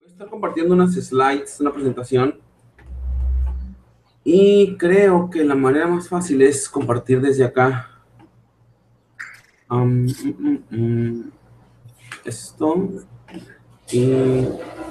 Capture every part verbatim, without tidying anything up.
Voy a estar compartiendo unas slides, una presentación, y creo que la manera más fácil es compartir desde acá. Um, mm, mm, mm, esto y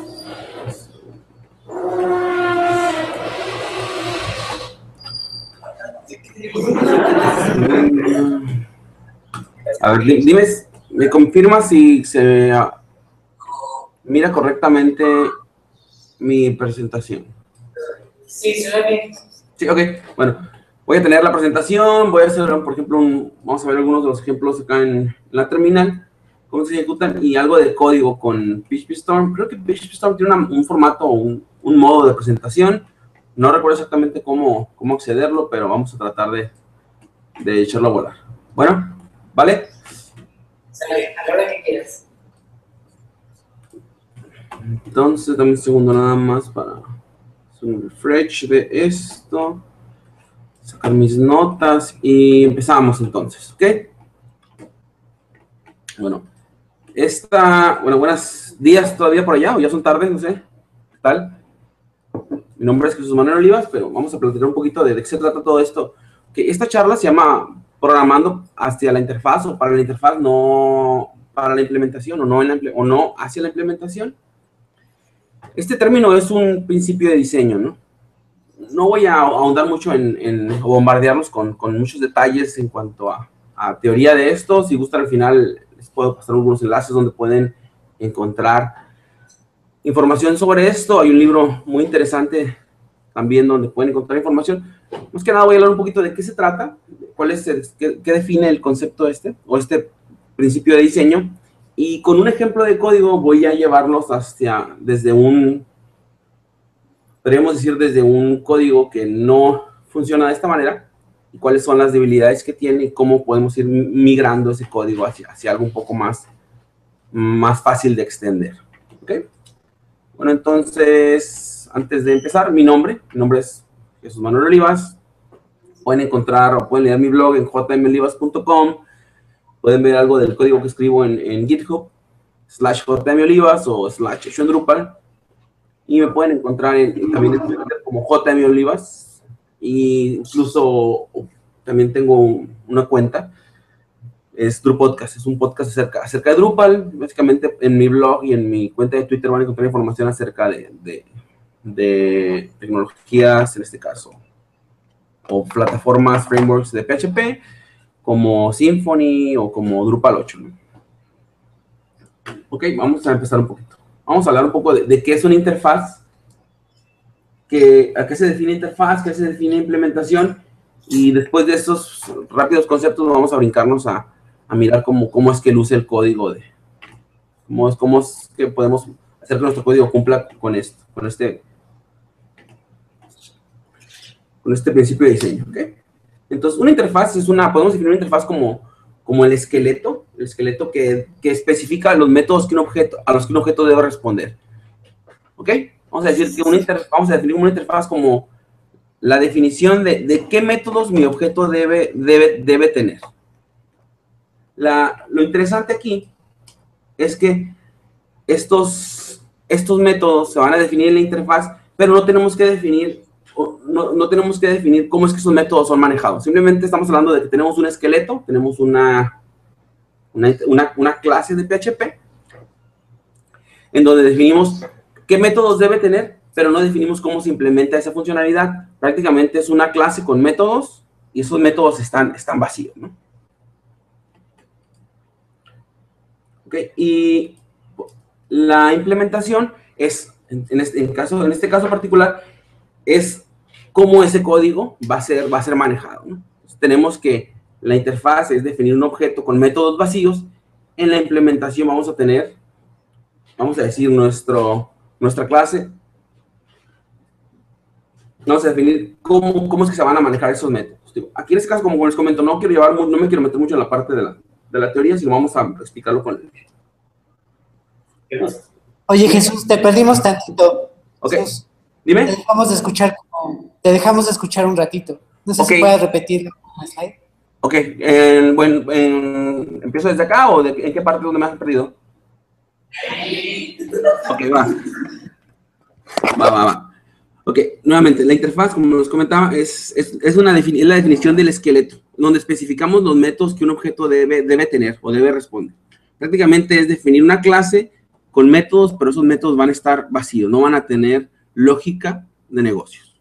a ver, di- dime, me confirma si se mira correctamente mi presentación. Sí, se ve bien. Sí, ok. Bueno, voy a tener la presentación, voy a hacer, por ejemplo, un, vamos a ver algunos de los ejemplos acá en la terminal, cómo se ejecutan, y algo de código con P H P Storm. Creo que P H P Storm tiene una, un formato, un, un modo de presentación. No recuerdo exactamente cómo, cómo accederlo, pero vamos a tratar de, de echarlo a volar. Bueno, ¿vale? Sale, a la hora que quieras. Entonces, dame un segundo nada más para hacer un refresh de esto, sacar mis notas y empezamos entonces, ¿ok? Bueno, esta, bueno, buenos días todavía por allá, o ya son tardes, no sé, ¿qué tal? Mi nombre es Jesús Manuel Olivas, pero vamos a platicar un poquito de, de qué se trata todo esto. Que esta charla se llama Programando hacia la interfaz o para la interfaz, no para la implementación o no, en la, o no hacia la implementación. Este término es un principio de diseño, ¿no? No voy a ahondar mucho en, en bombardearlos con, con muchos detalles en cuanto a, a teoría de esto. Si gustan, al final les puedo pasar algunos enlaces donde pueden encontrar información sobre esto. Hay un libro muy interesante también donde pueden encontrar información. Más que nada voy a hablar un poquito de qué se trata, cuál es el, qué, qué define el concepto este, o este principio de diseño. Y con un ejemplo de código voy a llevarlos hacia, desde un, podríamos decir, desde un código que no funciona de esta manera, y cuáles son las debilidades que tiene y cómo podemos ir migrando ese código hacia, hacia algo un poco más, más fácil de extender. ¿Ok? Bueno, entonces, antes de empezar, mi nombre, mi nombre es Jesús Manuel Olivas. Pueden encontrar o pueden leer mi blog en j m olivas punto com. Pueden ver algo del código que escribo en, en GitHub, slash jmolivas o slash hecho en Drupal. Y me pueden encontrar en, también en Twitter como jmolivas. Y incluso también tengo una cuenta, es Drupodcast, es un podcast acerca, acerca de Drupal. Básicamente en mi blog y en mi cuenta de Twitter van a encontrar información acerca de, de, de tecnologías, en este caso, o plataformas, frameworks de P H P, como Symfony o como Drupal ocho, ¿no? Ok, vamos a empezar un poquito. Vamos a hablar un poco de, de qué es una interfaz, que, a qué se define interfaz, qué se define implementación, y después de estos rápidos conceptos vamos a brincarnos a, a mirar cómo, cómo es que luce el código, de cómo es, cómo es que podemos hacer que nuestro código cumpla con esto, con este, con este principio de diseño, ¿ok? Entonces, una interfaz es una, podemos definir una interfaz como, como el esqueleto, el esqueleto que, que especifica los métodos que un objeto, a los que un objeto debe responder, ¿ok? Vamos a decir que una interfaz, vamos a definir una interfaz como la definición de, de qué métodos mi objeto debe, debe, debe tener. La, lo interesante aquí es que estos, estos métodos se van a definir en la interfaz, pero no tenemos que definir, no, no tenemos que definir cómo es que esos métodos son manejados. Simplemente estamos hablando de que tenemos un esqueleto, tenemos una, una, una, una clase de P H P, en donde definimos qué métodos debe tener, pero no definimos cómo se implementa esa funcionalidad. Prácticamente es una clase con métodos, y esos métodos están, están vacíos, ¿no? Ok, y la implementación es, en este, en caso, en este caso particular, es cómo ese código va a ser, va a ser manejado, ¿no? Entonces, tenemos que la interfaz es definir un objeto con métodos vacíos. En la implementación vamos a tener, vamos a decir, nuestro, nuestra clase. Vamos a definir cómo, cómo es que se van a manejar esos métodos. Aquí en este caso, como les comento, no quiero llevar, no me quiero meter mucho en la parte de la, de la teoría, sino vamos a explicarlo con el... Oye, Jesús, te perdimos tantito. Ok, Jesús, dime. Te dejamos de escuchar, te dejamos de escuchar un ratito. No sé Ok. si puedes repetir la slide. Ok, eh, bueno, eh, ¿empiezo desde acá o de, en qué parte donde me has perdido? Ok, va. Va, va, va. Ok, nuevamente, la interfaz, como nos comentaba, es, es, es, una defini- es la definición del esqueleto, donde especificamos los métodos que un objeto debe, debe tener o debe responder. Prácticamente es definir una clase con métodos, pero esos métodos van a estar vacíos, no van a tener lógica de negocios.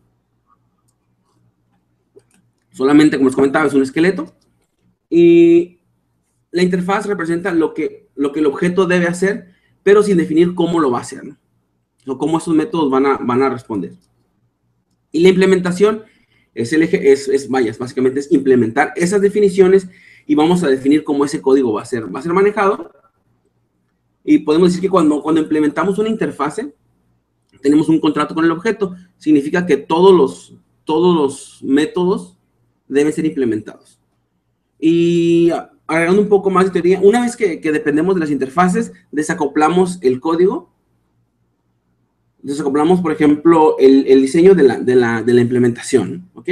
Solamente, como les comentaba, es un esqueleto. Y la interfaz representa lo que, lo que el objeto debe hacer, pero sin definir cómo lo va a hacer, ¿no? O cómo esos métodos van a, van a responder. Y la implementación es, el eje, es, es, vaya, básicamente es implementar esas definiciones y vamos a definir cómo ese código va a ser, va a ser manejado. Y podemos decir que cuando, cuando implementamos una interfase, tenemos un contrato con el objeto. Significa que todos los, todos los métodos deben ser implementados. Y agregando un poco más de teoría, una vez que, que dependemos de las interfaces, desacoplamos el código. Desacoplamos, por ejemplo, el, el diseño de la, de, la, de la implementación, ¿ok?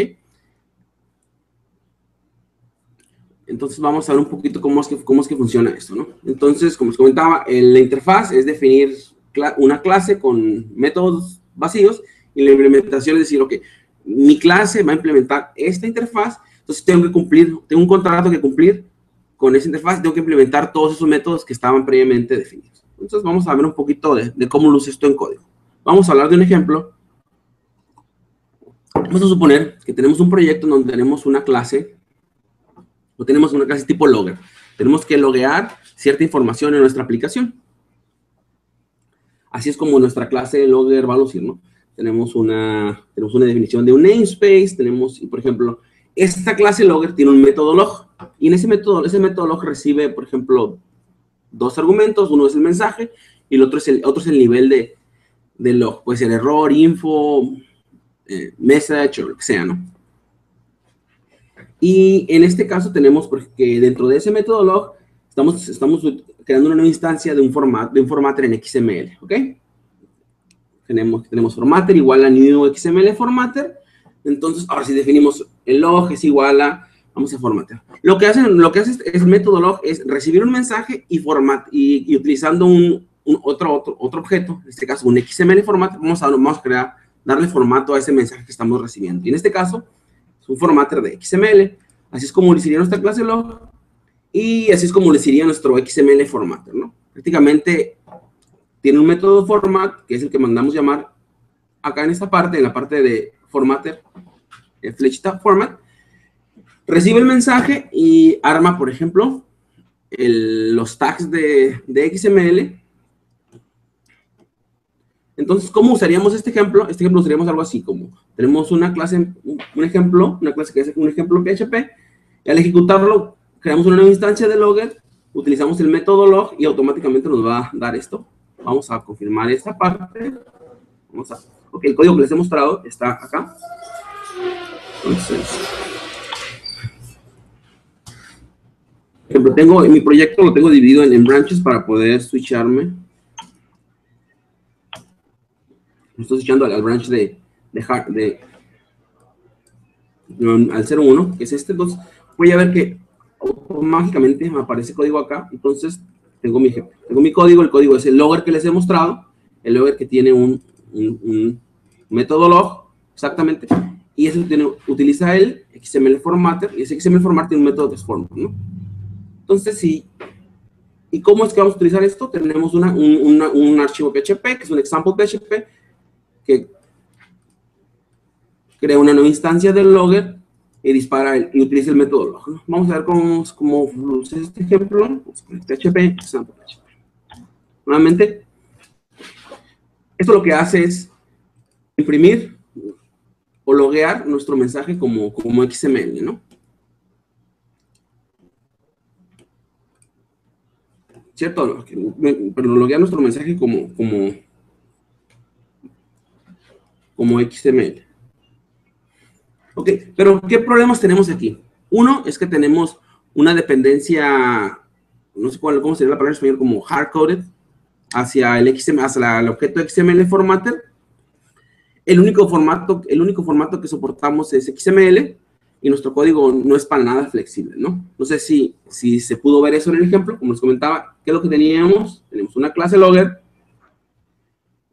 Entonces vamos a ver un poquito cómo es que, cómo es que funciona esto, ¿no? Entonces, como os comentaba, el, la interfaz es definir cl- una clase con métodos vacíos y la implementación es decir, ok, mi clase va a implementar esta interfaz, entonces tengo que cumplir, tengo un contrato que cumplir con esa interfaz, tengo que implementar todos esos métodos que estaban previamente definidos. Entonces vamos a ver un poquito de, de cómo luce esto en código. Vamos a hablar de un ejemplo. Vamos a suponer que tenemos un proyecto donde tenemos una clase, o tenemos una clase tipo logger. Tenemos que loguear cierta información en nuestra aplicación. Así es como nuestra clase logger va a lucir, ¿no? Tenemos una, tenemos una definición de un namespace, tenemos, por ejemplo, esta clase logger tiene un método log, y en ese método, ese método log recibe, por ejemplo, dos argumentos, uno es el mensaje, y el otro es el, otro es el nivel de, de log, puede ser error, info, eh, message, o lo que sea, ¿no? Y en este caso tenemos, porque dentro de ese método log, estamos, estamos creando una nueva instancia de un, format, de un formatter en X M L, ¿ok? Tenemos, tenemos formatter igual a new X M L formatter. Entonces, ahora si definimos el log es igual a, vamos a formatter. Lo que, hacen, lo que hace es, el método log es recibir un mensaje y, format, y, y utilizando un, un otro, otro, otro objeto, en este caso un X M L formatter, vamos a, vamos a crear, darle formato a ese mensaje que estamos recibiendo. Y en este caso, es un formatter de X M L. Así es como le sería nuestra clase log y así es como le sería nuestro X M L formatter, ¿no? Prácticamente tiene un método format, que es el que mandamos llamar acá en esta parte, en la parte de formatter, eh, flechita format, recibe el mensaje y arma, por ejemplo, el, los tags de, de X M L. Entonces, ¿cómo usaríamos este ejemplo? Este ejemplo usaríamos algo así, como tenemos una clase, un ejemplo, una clase que es un ejemplo P H P, y al ejecutarlo, creamos una nueva instancia de logger, utilizamos el método log y automáticamente nos va a dar esto. Vamos a confirmar esta parte. Vamos a, ok, el código que les he mostrado está acá. Entonces, por ejemplo, tengo, mi proyecto lo tengo dividido en, en branches para poder switcharme. Estoy switchando al, al branch de, de, hard, de no, al cero uno, que es este. Entonces, voy a ver que mágicamente me aparece código acá. Entonces, tengo mi, tengo mi código. El código es el logger que les he mostrado. El logger que tiene un, un, un método log, exactamente. Y eso tiene, utiliza el X M L formatter. Y ese X M L formatter tiene un método transform, ¿no? Entonces, sí. ¿Y cómo es que vamos a utilizar esto? Tenemos una, un, una, un archivo P H P, que es un example P H P, que crea una nueva instancia del logger y dispara el, y utiliza el método log, ¿no? Vamos a ver cómo, cómo luce este ejemplo. P H P, example P H P. Nuevamente, esto lo que hace es imprimir o loguear nuestro mensaje como, como X M L, ¿no? ¿Cierto? Pero loguear nuestro mensaje como, como, como X M L. Ok, pero ¿qué problemas tenemos aquí? Uno es que tenemos una dependencia, no sé cuál, cómo sería la palabra en español, como hard-coded hacia el, X M L, hacia la, el objeto X M L formatter. El único, formato, el único formato que soportamos es X M L y nuestro código no es para nada flexible, ¿no? No sé si, si se pudo ver eso en el ejemplo, como les comentaba, ¿qué es lo que teníamos? Tenemos una clase logger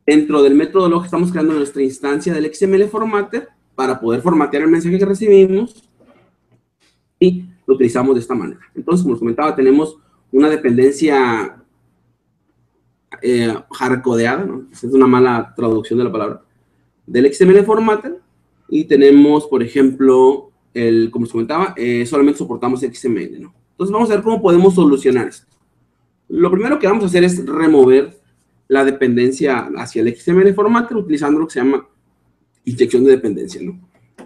Dentro del método log estamos creando nuestra instancia del X M L formatter para poder formatear el mensaje que recibimos y lo utilizamos de esta manera. Entonces, como les comentaba, tenemos una dependencia eh, hardcodeada, ¿no? Es una mala traducción de la palabra, del X M L formatter, y tenemos, por ejemplo, el, como les comentaba, eh, solamente soportamos X M L, ¿no? Entonces, vamos a ver cómo podemos solucionar esto. Lo primero que vamos a hacer es remover la dependencia hacia el X M L formatter utilizando lo que se llama inyección de dependencia, ¿no?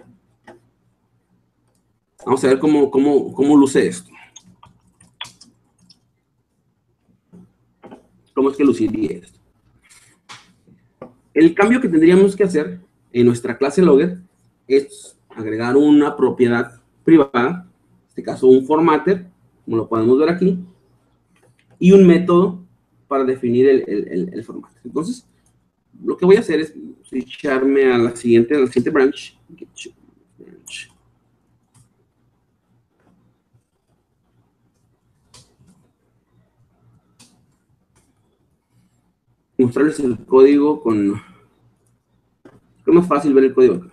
Vamos a ver cómo, cómo, cómo luce esto. ¿Cómo es que luciría esto? El cambio que tendríamos que hacer en nuestra clase logger es agregar una propiedad privada, en este caso un formatter, como lo podemos ver aquí, y un método para definir el, el, el, el formato. Entonces, lo que voy a hacer es switcharme a la siguiente, a la siguiente branch. branch. Mostrarles el código con... Es más fácil ver el código acá.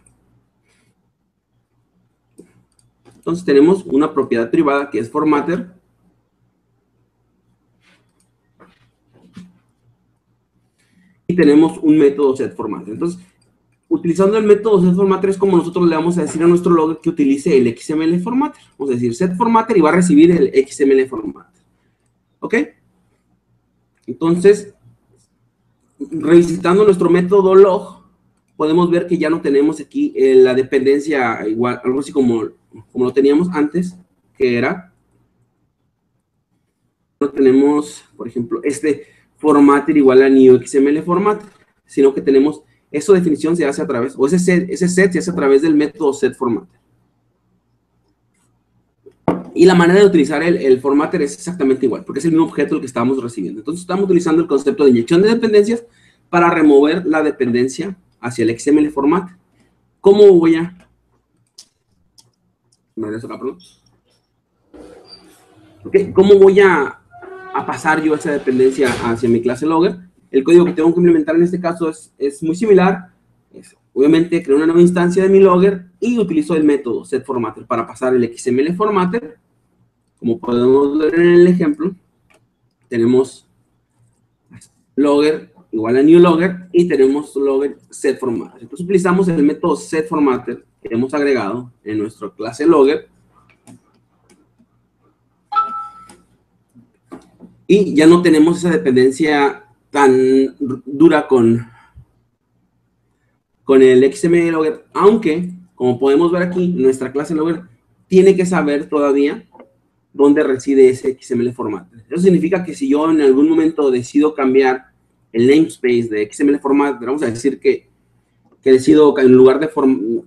Entonces, tenemos una propiedad privada que es formatter. Y tenemos un método setFormatter. Entonces, utilizando el método setFormatter es como nosotros le vamos a decir a nuestro logger que utilice el X M L formatter. Vamos a decir setFormatter y va a recibir el X M L formatter. ¿Ok? Entonces, revisitando nuestro método log, podemos ver que ya no tenemos aquí eh, la dependencia igual, algo así como, como lo teníamos antes, que era, no tenemos, por ejemplo, este formatter igual a new X M L formatter, sino que tenemos, esa definición se hace a través, o ese set, ese set se hace a través del método setFormatter. Y la manera de utilizar el, el formatter es exactamente igual, porque es el mismo objeto el que estamos recibiendo. Entonces, estamos utilizando el concepto de inyección de dependencias para remover la dependencia hacia el X M L formatter. ¿Cómo voy a...? Me regreso acá, perdón. Okay. ¿Cómo voy a, a pasar yo esa dependencia hacia mi clase logger? El código que tengo que implementar en este caso es, es muy similar. Es, obviamente, creo una nueva instancia de mi logger y utilizo el método setFormatter para pasar el X M L formatter. Como podemos ver en el ejemplo, tenemos logger igual a new logger y tenemos logger setFormatter. Entonces utilizamos el método setFormatter que hemos agregado en nuestra clase logger y ya no tenemos esa dependencia tan dura con, con el X M L logger, aunque, como podemos ver aquí, nuestra clase logger tiene que saber todavía dónde reside ese X M L formatter. Eso significa que si yo en algún momento decido cambiar el namespace de X M L formatter, vamos a decir que, que decido, en lugar de form,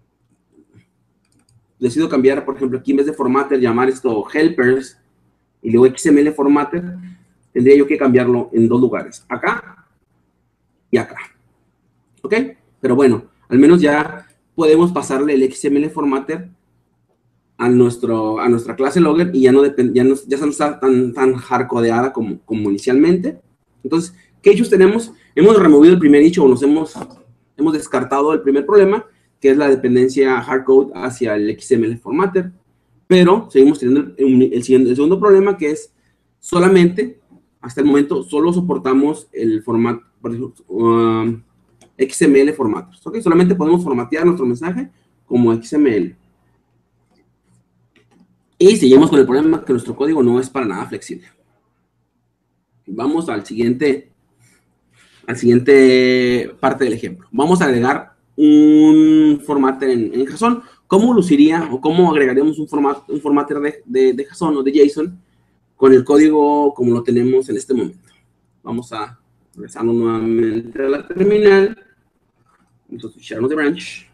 decido cambiar, por ejemplo, aquí en vez de formatter, llamar esto helpers, y luego X M L formatter, tendría yo que cambiarlo en dos lugares, acá y acá. ¿Ok? Pero bueno, al menos ya podemos pasarle el X M L formatter a, nuestro, a nuestra clase logger y ya no, depend, ya no, ya no está tan, tan hardcodeada como, como inicialmente. Entonces, ¿qué hechos tenemos? Hemos removido el primer hecho o nos hemos, hemos descartado el primer problema, que es la dependencia hardcode hacia el X M L formatter. Pero seguimos teniendo el, el, el segundo problema, que es solamente, hasta el momento, solo soportamos el formato, por ejemplo, um, X M L formatos. ¿Okay? Solamente podemos formatear nuestro mensaje como X M L. Y seguimos con el problema que nuestro código no es para nada flexible. Vamos al siguiente, al siguiente parte del ejemplo. Vamos a agregar un formatter en, en JSON. ¿Cómo luciría o cómo agregaríamos un, format, un formatter de, de, de JSON o de JSON con el código como lo tenemos en este momento? Vamos a regresarnos nuevamente a la terminal. Vamos a switcharnos de branch.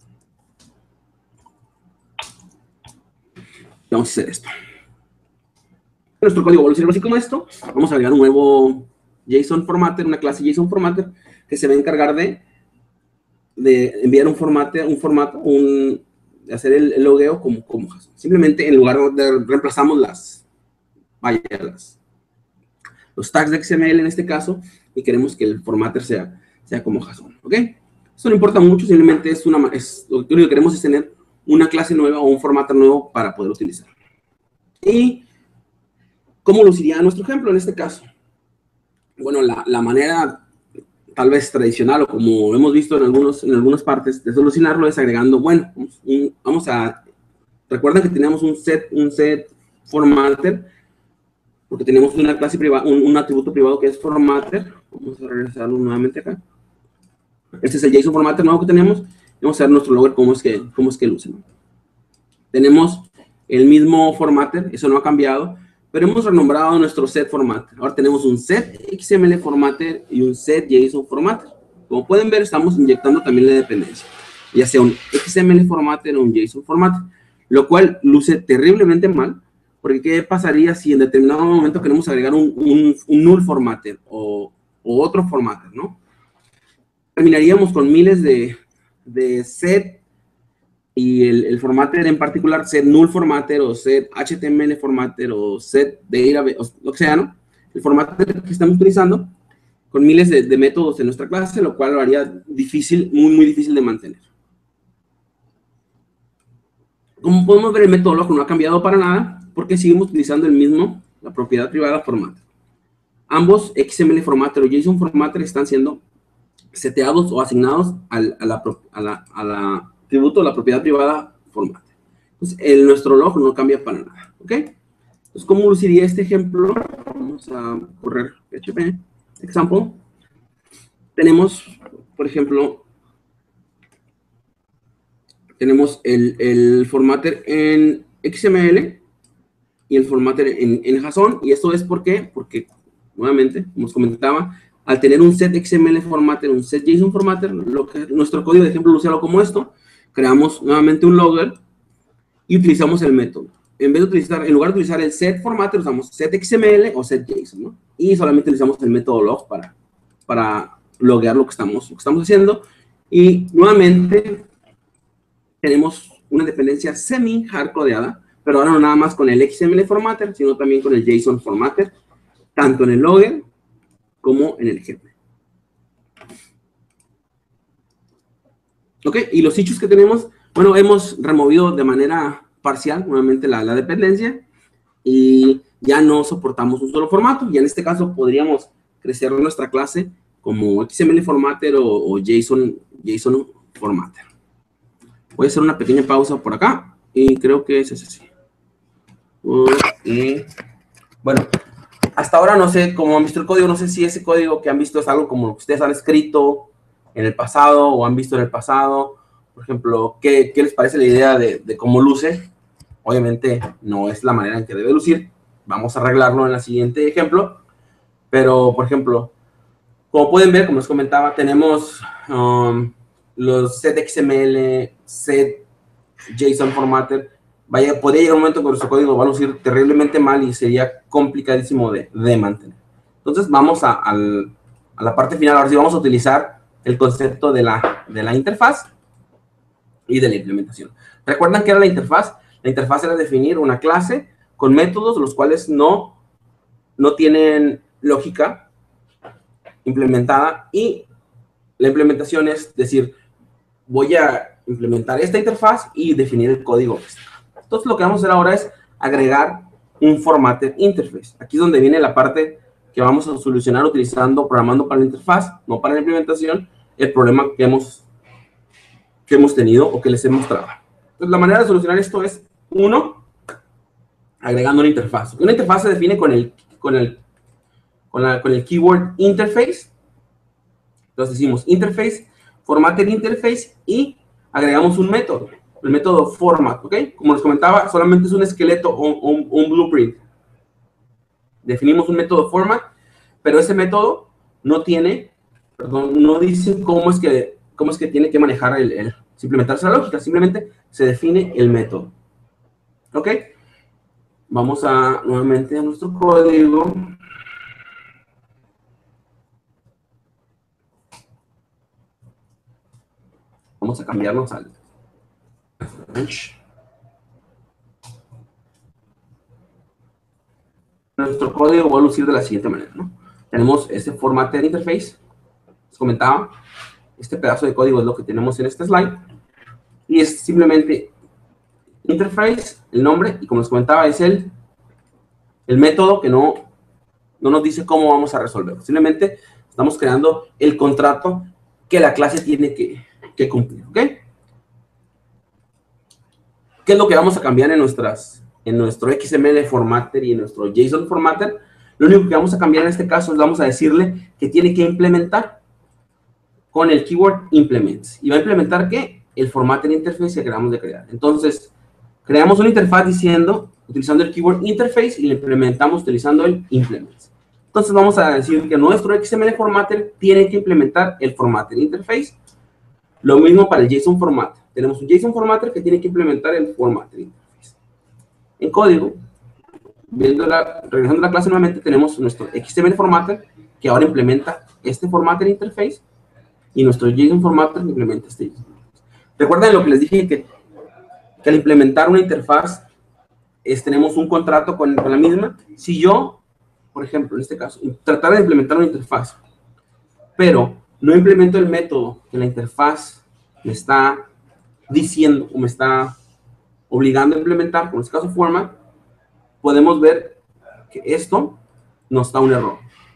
Vamos a hacer esto. Nuestro código va a lucir así como esto. Vamos a agregar un nuevo JSON formatter, una clase JSON formatter que se va a encargar de, de enviar un formato, un formato, un, de hacer el, el logueo como, como JSON. Simplemente en lugar de reemplazamos las, vaya, las, los tags de X M L en este caso y queremos que el formatter sea, sea como JSON, ¿ok? Eso no importa mucho, simplemente es una, es, lo único que queremos es tener una clase nueva o un formato nuevo para poder utilizar. ¿Y cómo luciría nuestro ejemplo en este caso? Bueno, la, la manera tal vez tradicional o como hemos visto en, algunos, en algunas partes de solucionarlo es agregando, bueno, un, vamos a, recuerden que tenemos un set, un set formatter, porque tenemos una clase privada, un, un atributo privado que es formatter. Vamos a regresarlo nuevamente acá. Este es el JSON formatter nuevo que tenemos. Vamos a ver nuestro logger cómo es que, cómo es que luce, ¿no? Tenemos el mismo formatter, eso no ha cambiado, pero hemos renombrado nuestro set formatter. Ahora tenemos un set X M L formatter y un set JSON formatter. Como pueden ver, estamos inyectando también la dependencia, ya sea un X M L formatter o un JSON formatter, lo cual luce terriblemente mal, porque ¿qué pasaría si en determinado momento queremos agregar un, un, un null formatter o, o otro formatter, ¿no? Terminaríamos con miles de, de set y el, el formatter en particular, set null formatter o set H T M L formatter o set database, o lo que sea, ¿no? El formatter que estamos utilizando con miles de, de métodos en nuestra clase, lo cual lo haría difícil, muy, muy difícil de mantener. Como podemos ver, el método log no ha cambiado para nada, porque seguimos utilizando el mismo, la propiedad privada formatter. Ambos X M L formatter o JSON formatter están siendo seteados o asignados al, a la, a la, a la atributo de la propiedad privada formatter. Entonces, el, nuestro log no cambia para nada, ¿ok? Entonces, ¿cómo luciría este ejemplo? Vamos a correr P H P example. Tenemos, por ejemplo, tenemos el, el formatter en X M L y el formatter en, en JSON, y esto es ¿por qué? Porque, nuevamente, como os comentaba, al tener un set X M L formatter, un set JSON formatter, lo que, nuestro código de ejemplo luce algo como esto. Creamos nuevamente un logger y utilizamos el método. En vez de utilizar, en lugar de utilizar el set formatter, usamos set X M L o set JSON, ¿no? Y solamente utilizamos el método log para, para loguear lo que estamos, lo que estamos haciendo. Y nuevamente tenemos una dependencia semi-hardcodeada, pero ahora no nada más con el X M L formatter, sino también con el JSON formatter, tanto en el logger como en el ejemplo. Ok, y los issues que tenemos, bueno, hemos removido de manera parcial nuevamente la, la dependencia y ya no soportamos un solo formato, y en este caso podríamos crecer nuestra clase como X M L formatter o, o JSON, JSON formatter. Voy a hacer una pequeña pausa por acá y creo que es así. Okay. Bueno, hasta ahora no sé cómo han visto el código, no sé si ese código que han visto es algo como lo que ustedes han escrito en el pasado o han visto en el pasado. Por ejemplo, ¿qué, qué les parece la idea de, de cómo luce? Obviamente no es la manera en que debe lucir. Vamos a arreglarlo en el siguiente ejemplo. Pero, por ejemplo, como pueden ver, como les comentaba, tenemos um, los set X M L, set JSON formatter. Vaya, podría llegar un momento en que nuestro código va a lucir terriblemente mal y sería complicadísimo de, de mantener. Entonces, vamos a, al, a la parte final. Ahora sí vamos a utilizar el concepto de la, de la interfaz y de la implementación. ¿Recuerdan qué era la interfaz? La interfaz era definir una clase con métodos los cuales no, no tienen lógica implementada, y la implementación es decir, voy a implementar esta interfaz y definir el código. Entonces, lo que vamos a hacer ahora es agregar un formatter interface. Aquí es donde viene la parte que vamos a solucionar utilizando, programando para la interfaz, no para la implementación, el problema que hemos, que hemos tenido o que les he mostrado. Entonces, la manera de solucionar esto es, uno, agregando una interfaz. Una interfaz se define con el, con el, con la, con el keyword interface. Entonces decimos interface, formatter interface, y agregamos un método, el método format, ¿ok? Como les comentaba, solamente es un esqueleto o un, un blueprint. Definimos un método format, pero ese método no tiene, perdón, no dice cómo es que, cómo es que tiene que manejar el, el implementarse la lógica, simplemente se define el método. ¿Ok? Vamos a nuevamente a nuestro código. Vamos a cambiarnos al nuestro código va a lucir de la siguiente manera, ¿no? Tenemos este formatter interface, Les comentaba, este pedazo de código es lo que tenemos en este slide. Y es simplemente interface, el nombre, y como les comentaba, es el, el método que no, no nos dice cómo vamos a resolver. Simplemente estamos creando el contrato que la clase tiene que, que cumplir, ¿ok? ¿Qué es lo que vamos a cambiar en, nuestras, en nuestro X M L formatter y en nuestro JSON formatter? Lo único que vamos a cambiar en este caso es vamos a decirle que tiene que implementar con el keyword implements. ¿Y va a implementar qué? El formatter interface que acabamos de crear. Entonces, creamos una interfaz diciendo, utilizando el keyword interface y lo implementamos utilizando el implements. Entonces, vamos a decir que nuestro X M L formatter tiene que implementar el formatter interface. Lo mismo para el JSON formatter. Tenemos un JSON formatter que tiene que implementar el formatter interface. En código, viendo la, regresando a la clase nuevamente, tenemos nuestro X M L formatter que ahora implementa este formatter interface y nuestro JSON formatter que implementa este JSON. Recuerden lo que les dije que, que al implementar una interfaz es, tenemos un contrato con, con la misma. Si yo, por ejemplo, en este caso, tratar de implementar una interfaz, pero no implemento el método que la interfaz me está diciendo o me está obligando a implementar, como en este caso format, podemos ver que esto nos da un error.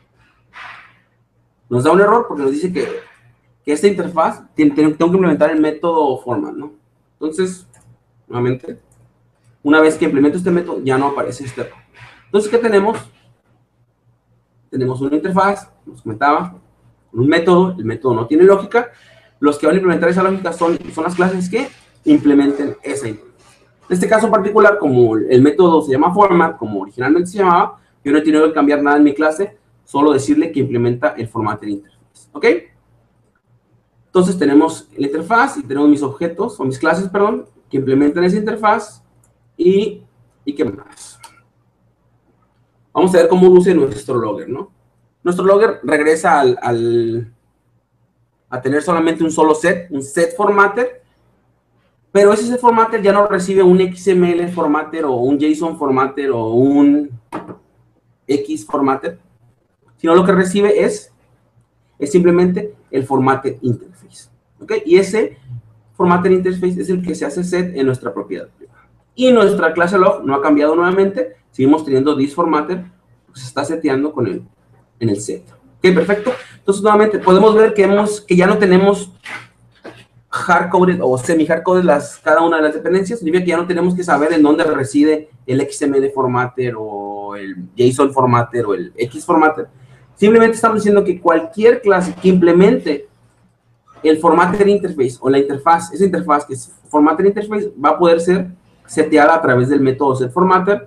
Nos da un error porque nos dice que, que esta interfaz tiene, tengo que implementar el método format, ¿no? Entonces, nuevamente, una vez que implemento este método, ya no aparece este error. Entonces, ¿qué tenemos? Tenemos una interfaz, nos comentaba, un método, el método no tiene lógica. Los que van a implementar esa lógica son, son las clases que implementen esa interfaz. En este caso en particular, como el método se llama format, como originalmente se llamaba, yo no he tenido que cambiar nada en mi clase, solo decirle que implementa el formatter interface. ¿Ok? Entonces tenemos la interfaz y tenemos mis objetos, o mis clases, perdón, que implementan esa interfaz y, y qué más. Vamos a ver cómo luce nuestro logger, ¿no? Nuestro logger regresa al, al, a tener solamente un solo set, un set formatter, pero ese set formatter ya no recibe un X M L formatter o un JSON formatter o un X formatter, sino lo que recibe es, es simplemente el formatter interface. ¿Ok? Y ese formatter interface es el que se hace set en nuestra propiedad privada. Y nuestra clase log no ha cambiado nuevamente, seguimos teniendo this formatter, pues se está seteando con el en el set. Ok, perfecto. Entonces, nuevamente, podemos ver que, hemos, que ya no tenemos hardcoded o semi-hardcoded las, cada una de las dependencias. Significa que ya no tenemos que saber en dónde reside el X M L formatter o el JSON formatter o el X formatter. Simplemente estamos diciendo que cualquier clase que implemente el formatter interface o la interfaz, esa interfaz que es formatter interface, va a poder ser seteada a través del método setFormatter.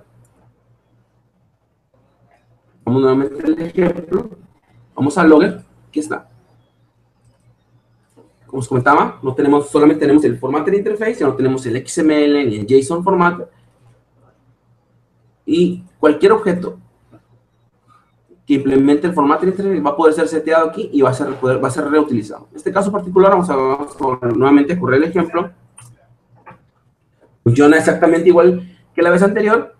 Vamos nuevamente al ejemplo. Vamos al logger. Aquí está. Como os comentaba, no tenemos, solamente tenemos el formatter interface, ya no tenemos el X M L ni el JSON formatter. Y cualquier objeto que implemente el formatter interface va a poder ser seteado aquí y va a ser, poder, va a ser reutilizado. En este caso particular, vamos a, vamos a nuevamente a correr el ejemplo. Funciona exactamente igual que la vez anterior.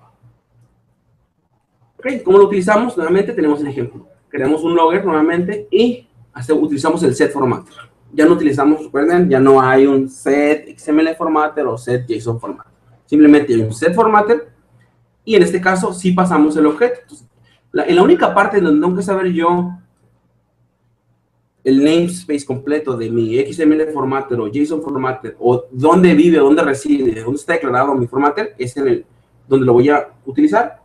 Ok, ¿cómo lo utilizamos? Nuevamente tenemos el ejemplo. Creamos un logger nuevamente y hace, utilizamos el set formatter. Ya no utilizamos, recuerden, ya no hay un set X M L formatter o set JSON formatter. Simplemente hay un set formatter y en este caso sí pasamos el objeto. Entonces, la, en la única parte donde tengo que saber yo el namespace completo de mi X M L formatter o JSON formatter o dónde vive, dónde reside, dónde está declarado mi formatter, es en el donde lo voy a utilizar.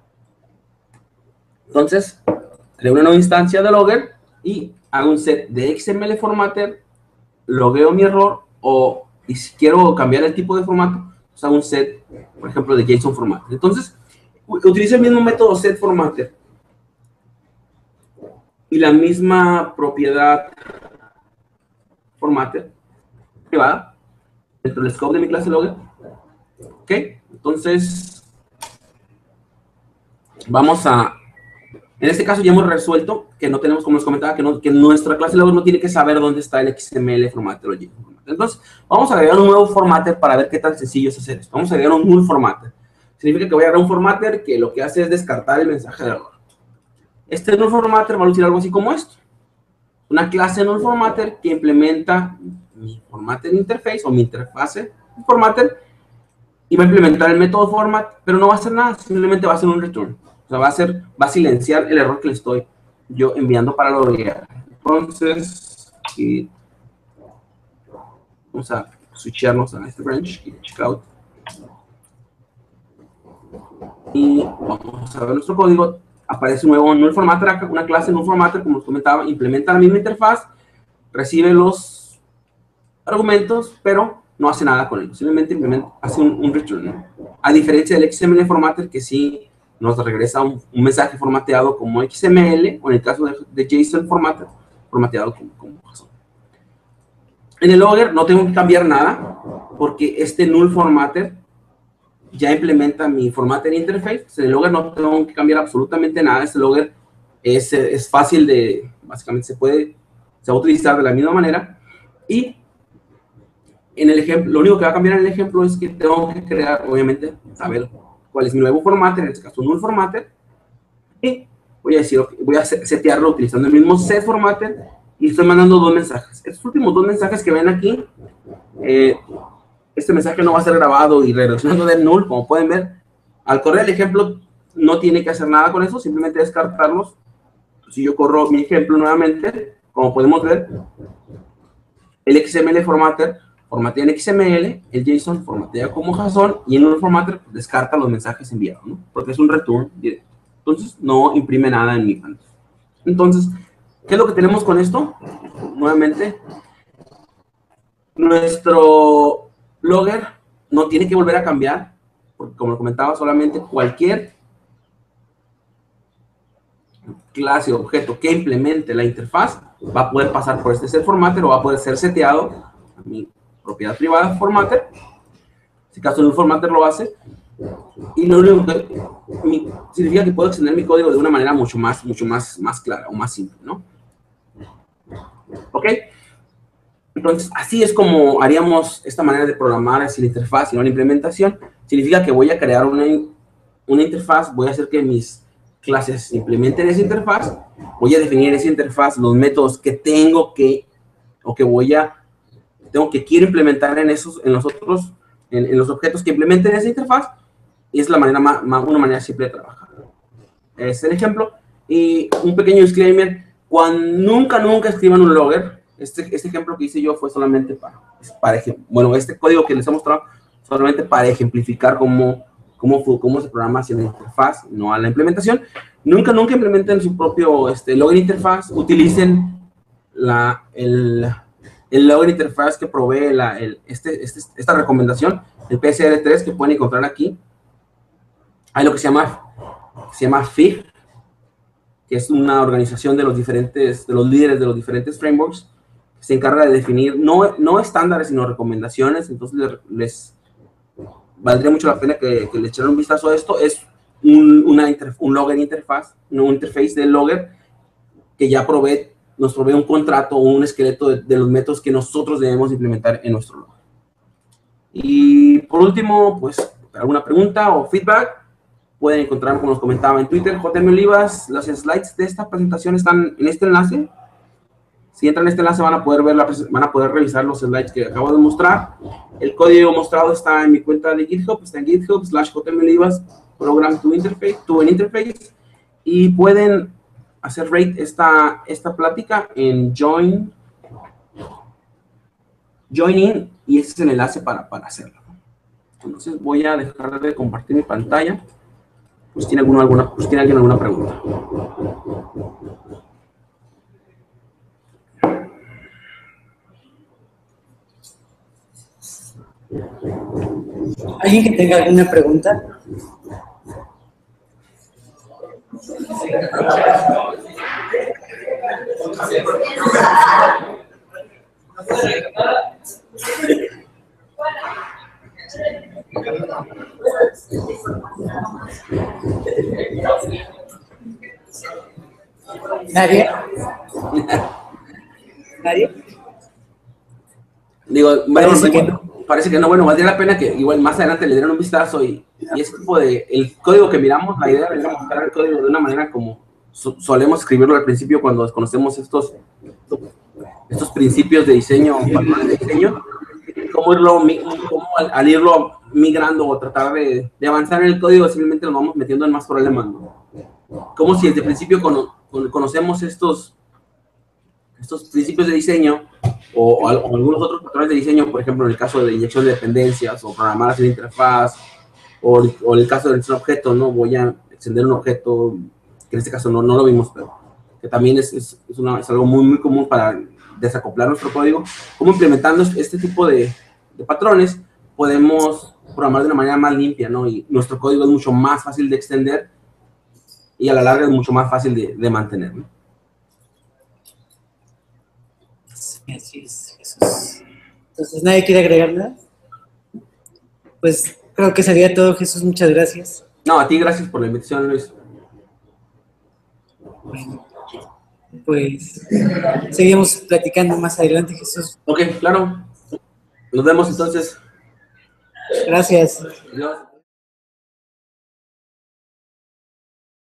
Entonces, creo una nueva instancia de logger y hago un set de X M L formatter, logueo mi error o y si quiero cambiar el tipo de formato, pues hago un set, por ejemplo, de JSON formatter. Entonces, utilizo el mismo método set formatter y la misma propiedad formatter privada dentro del scope de mi clase logger. Ok, entonces vamos a... En este caso ya hemos resuelto que no tenemos, como les comentaba, que, no, que nuestra clase logger no tiene que saber dónde está el X M L formatter o JSON formatter. Entonces, vamos a agregar un nuevo formatter para ver qué tan sencillo es hacer esto. Vamos a agregar un null formatter. Significa que voy a agregar un formatter que lo que hace es descartar el mensaje de error. Este null formatter va a lucir algo así como esto. una clase null formatter que implementa mi formatter interface o mi interfase formatter y va a implementar el método format, pero no va a hacer nada, simplemente va a hacer un return. O sea, va a hacer, va a silenciar el error que le estoy yo enviando para loguear. Entonces, y vamos a switcharnos a este branch y checkout. Y vamos a ver nuestro código. Aparece un nuevo null formatter acá, una clase null formatter, como os comentaba, implementa la misma interfaz, recibe los argumentos, pero no hace nada con ellos. Simplemente implementa, hace un, un return, ¿no? A diferencia del X M L formatter, que sí nos regresa un, un mensaje formateado como X M L, o en el caso de, de JSON formatter, formateado como, como JSON. En el logger no tengo que cambiar nada, porque este null formatter ya implementa mi formatter interface. En el logger no tengo que cambiar absolutamente nada. Este logger es, es fácil de, básicamente se puede, se va a utilizar de la misma manera. Y en el ejemplo, lo único que va a cambiar en el ejemplo es que tengo que crear, obviamente, saber cuál es mi nuevo formatter, en este caso null formatter. Y voy a decir, voy a setearlo utilizando el mismo set formatter y estoy mandando dos mensajes. Estos últimos dos mensajes que ven aquí, eh, este mensaje no va a ser grabado y redireccionando de null, como pueden ver. Al correr el ejemplo, no tiene que hacer nada con eso, simplemente descartarlos. Si yo corro mi ejemplo nuevamente, como podemos ver, el X M L formatter formatea en X M L, el JSON formatea como JSON y en null formatter descarta los mensajes enviados, ¿no? Porque es un return directo. Entonces, no imprime nada en mi panel. Entonces, ¿qué es lo que tenemos con esto? Nuevamente, nuestro logger no tiene que volver a cambiar, porque como lo comentaba, solamente cualquier clase o objeto que implemente la interfaz va a poder pasar por este set formatter o va a poder ser seteado a mi propiedad privada formatter. En este caso, el formatter lo hace. Y lo único que mi, significa que puedo extender mi código de una manera mucho más, mucho más, más clara o más simple, ¿no? ¿Ok? Entonces, así es como haríamos esta manera de programar así la interfaz y no la implementación. Significa que voy a crear una, una interfaz, voy a hacer que mis clases implementen esa interfaz, voy a definir esa interfaz, los métodos que tengo que, o que voy a, tengo que quiero implementar en esos, en los otros, en, en los objetos que implementen esa interfaz, y es la manera más, más, una manera simple de trabajar. Es el ejemplo. Y un pequeño disclaimer, cuando nunca, nunca escriban un logger. Este, este ejemplo que hice yo fue solamente para, para, bueno, este código que les he mostrado, solamente para ejemplificar cómo, cómo, cómo se programa hacia la interfaz, no a la implementación. Nunca, nunca implementen su propio este, logger interfaz, utilicen la, el, el logger interfaz que provee la, el, este, este, esta recomendación, el P S R tres que pueden encontrar aquí. Hay lo que se llama, se llama F I G, que es una organización de los diferentes, de los líderes de los diferentes frameworks, que se encarga de definir, no, no estándares, sino recomendaciones. Entonces, les, les valdría mucho la pena que, que le echaran un vistazo a esto. Es un, una inter, un logger interfaz, un interface de logger, que ya provee, nos provee un contrato o un esqueleto de, de los métodos que nosotros debemos implementar en nuestro logger. Y por último, pues, alguna pregunta o feedback, pueden encontrar, como nos comentaba, en Twitter, J M Olivas. Los slides de esta presentación están en este enlace. Si entran en este enlace van a poder ver la, van a poder revisar los slides que acabo de mostrar. El código mostrado está en mi cuenta de GitHub, está en GitHub slash J M Olivas program to interface, to an interface, y pueden hacer rate esta, esta plática en join, join in, y ese es el enlace para, para hacerlo. Entonces voy a dejar de compartir mi pantalla. Pues tiene, alguno, alguna, pues tiene alguien alguna pregunta. ¿Alguien que tenga alguna pregunta? ¿Nadie? ¿Nadie? Digo, bueno, Parece que no. Parece que no. Bueno, valdría la pena que igual más adelante le dieran un vistazo y, y ese tipo de, el código que miramos, la idea era mostrar el código de una manera como so, solemos escribirlo al principio cuando desconocemos estos, estos principios de diseño, de diseño, cómo, irlo, cómo al, al irlo migrando o tratar de, de avanzar en el código, simplemente nos vamos metiendo en más problemas, ¿no? Como si desde el principio cono, conocemos estos, estos principios de diseño o, o, o algunos otros patrones de diseño, por ejemplo, en el caso de inyección de dependencias o programar así la interfaz, o, o el caso de un objeto, ¿no? Voy a extender un objeto, que en este caso no, no lo vimos, pero que también es, es, es, una, es algo muy, muy común para desacoplar nuestro código. Como implementando este tipo de, de patrones, podemos programar de una manera más limpia, ¿no? Y nuestro código es mucho más fácil de extender y a la larga es mucho más fácil de, de mantener, ¿no? Sí, así es, Jesús. Entonces, ¿nadie quiere agregar nada? Pues creo que sería todo, Jesús. Muchas gracias. No, a ti gracias por la invitación, Luis. Bueno, pues seguimos platicando más adelante, Jesús. Ok, claro. Nos vemos entonces. Gracias. Adiós.